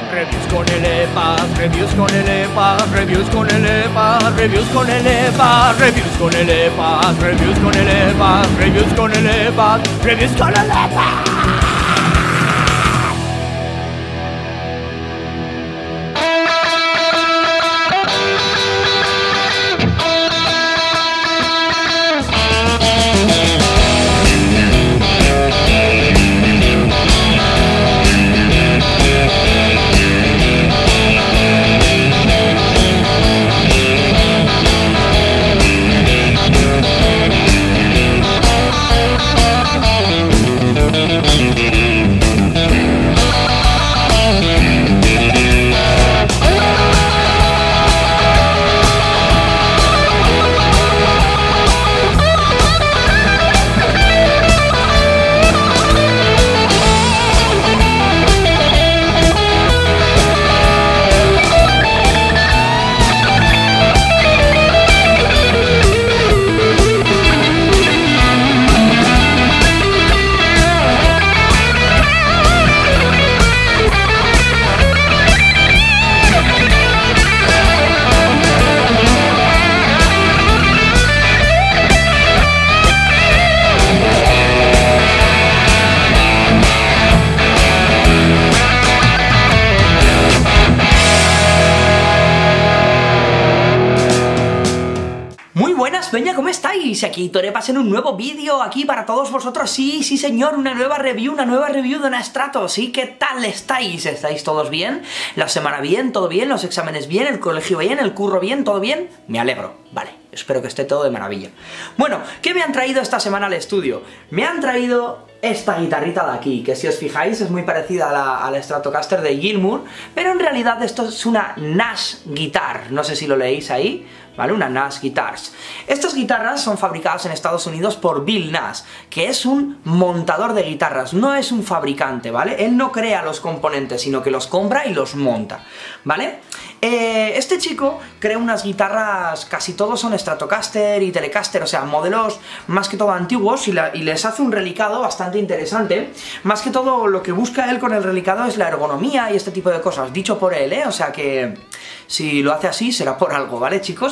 Reviews con el EPA, reviews con el EPA, reviews con el EPA, reviews con el EPA, reviews con el EPA, reviews con el EPA, reviews con el EPA, reviews con el EPA. Peña, ¿cómo estáis? Aquí Torepas en un nuevo vídeo, aquí para todos vosotros. Sí, sí señor, una nueva review de una Strato. Sí, ¿qué tal estáis? ¿Estáis todos bien? ¿La semana bien? ¿Todo bien? ¿Los exámenes bien? ¿El colegio bien? ¿El curro bien? ¿Todo bien? Me alegro, vale, espero que esté todo de maravilla. Bueno, ¿qué me han traído esta semana al estudio? Me han traído esta guitarrita de aquí, que si os fijáis es muy parecida a la Stratocaster de Gilmour, pero en realidad esto es una Nash Guitar, no sé si lo leéis ahí, ¿vale? Una Nash Guitars. Estas guitarras son fabricadas en Estados Unidos por Bill Nash, que es un montador de guitarras, no es un fabricante, ¿vale? Él no crea los componentes, sino que los compra y los monta, ¿vale? Este chico crea unas guitarras, casi todos son Stratocaster y Telecaster, o sea, modelos más que todo antiguos, y les hace un relicado bastante interesante. Más que todo lo que busca él con el relicado es la ergonomía y este tipo de cosas, dicho por él, o sea que si lo hace así será por algo, ¿vale, chicos?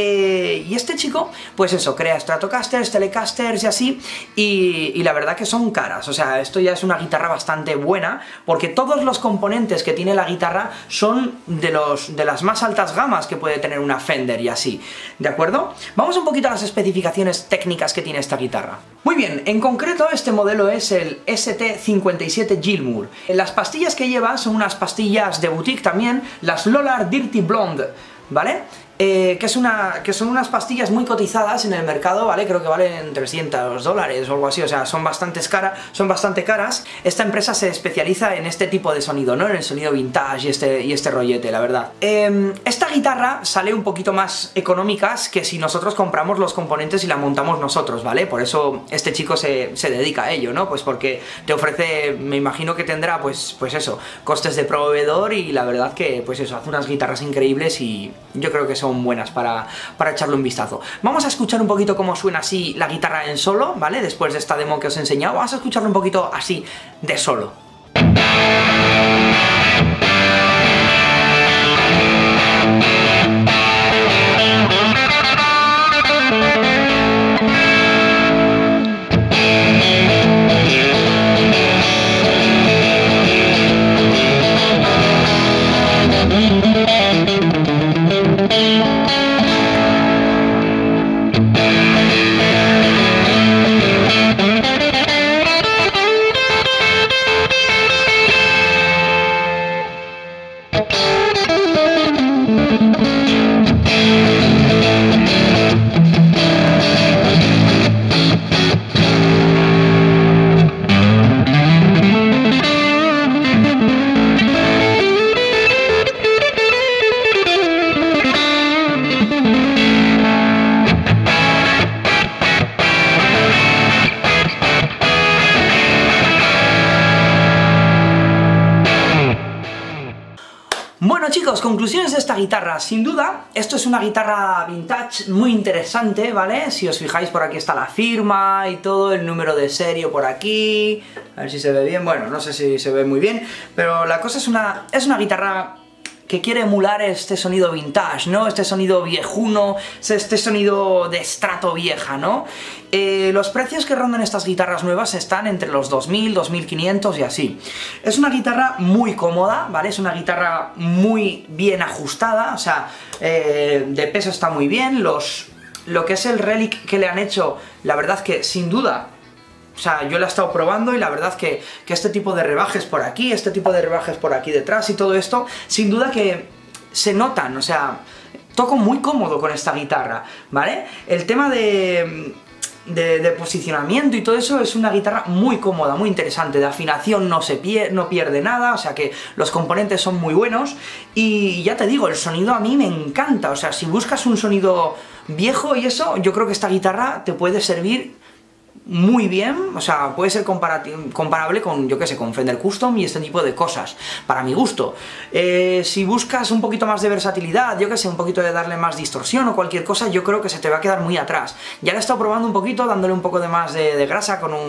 Y este chico, pues eso, crea Stratocasters, Telecasters y así, y la verdad que son caras, o sea, esto ya es una guitarra bastante buena, porque todos los componentes que tiene la guitarra son de las más altas gamas que puede tener una Fender y así, ¿de acuerdo? Vamos un poquito a las especificaciones técnicas que tiene esta guitarra. Muy bien, en concreto este modelo es el ST57 Gilmour. Las pastillas que lleva son unas pastillas de boutique también, las Lolar Dirty Blonde, ¿vale? Que son unas pastillas muy cotizadas en el mercado, ¿vale? Creo que valen $300 o algo así, o sea, son bastante caras. Esta empresa se especializa en este tipo de sonido, ¿no? En el sonido vintage y este rollete, la verdad. Esta guitarra sale un poquito más económicas que si nosotros compramos los componentes y la montamos nosotros, ¿vale? Por eso este chico se dedica a ello, ¿no? Pues porque te ofrece, me imagino que tendrá, pues eso, costes de proveedor, y la verdad que, pues eso, hace unas guitarras increíbles y yo creo que son buenas para echarle un vistazo. Vamos a escuchar un poquito cómo suena así la guitarra en solo, ¿vale? Después de esta demo que os he enseñado, vamos a escucharlo un poquito así de solo. Bueno chicos, conclusiones de esta guitarra. Sin duda, esto es una guitarra vintage muy interesante, ¿vale? Si os fijáis, por aquí está la firma y todo, el número de serie por aquí. A ver si se ve bien, bueno, no sé si se ve muy bien, pero la cosa es una guitarra que quiere emular este sonido vintage, ¿no? Este sonido viejuno, este sonido de estrato vieja, ¿no? Los precios que rondan estas guitarras nuevas están entre los 2000, 2500 y así. Es una guitarra muy cómoda, ¿vale? Es una guitarra muy bien ajustada, o sea, de peso está muy bien, lo que es el relic que le han hecho, la verdad que sin duda... O sea, yo la he estado probando y la verdad que este tipo de rebajes por aquí, este tipo de rebajes por aquí detrás y todo esto, sin duda que se notan, o sea, toco muy cómodo con esta guitarra, ¿vale? El tema de posicionamiento y todo eso es una guitarra muy cómoda, muy interesante, de afinación no pierde nada, o sea que los componentes son muy buenos y ya te digo, el sonido a mí me encanta, o sea, si buscas un sonido viejo y eso, yo creo que esta guitarra te puede servir muy bien, o sea, puede ser comparable con, yo qué sé, con Fender Custom y este tipo de cosas, para mi gusto. Si buscas un poquito más de versatilidad, yo qué sé, un poquito de darle más distorsión o cualquier cosa, yo creo que se te va a quedar muy atrás. Ya la he estado probando un poquito, dándole un poco de más de grasa con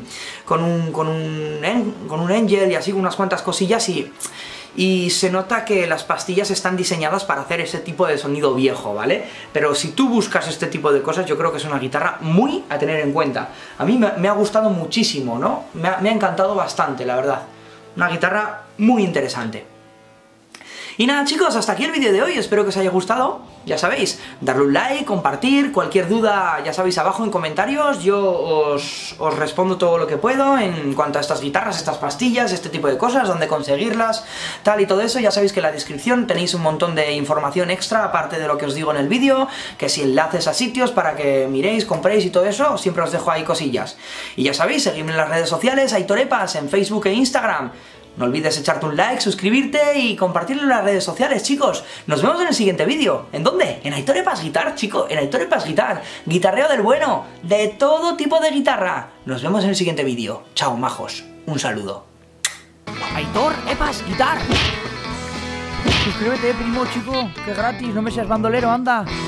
un Angel y así, unas cuantas cosillas y se nota que las pastillas están diseñadas para hacer ese tipo de sonido viejo, ¿vale? Pero si tú buscas este tipo de cosas, yo creo que es una guitarra muy a tener en cuenta. A mí me ha gustado muchísimo, ¿no? Me ha encantado bastante, la verdad. Una guitarra muy interesante. Y nada chicos, hasta aquí el vídeo de hoy, espero que os haya gustado, ya sabéis, darle un like, compartir, cualquier duda ya sabéis abajo en comentarios, yo os respondo todo lo que puedo en cuanto a estas guitarras, estas pastillas, este tipo de cosas, dónde conseguirlas, tal y todo eso, ya sabéis que en la descripción tenéis un montón de información extra, aparte de lo que os digo en el vídeo, que si enlaces a sitios para que miréis, compréis y todo eso, siempre os dejo ahí cosillas. Y ya sabéis, seguidme en las redes sociales, Aitorepas, en Facebook e Instagram. No olvides echarte un like, suscribirte y compartirlo en las redes sociales, chicos. Nos vemos en el siguiente vídeo. ¿En dónde? En Aitorepas Guitar, chicos. En Aitorepas Guitar. Guitarreo del bueno. De todo tipo de guitarra. Nos vemos en el siguiente vídeo. Chao, majos. Un saludo. Aitorepas Guitar. Suscríbete, primo, chico. Que gratis. No me seas bandolero, anda.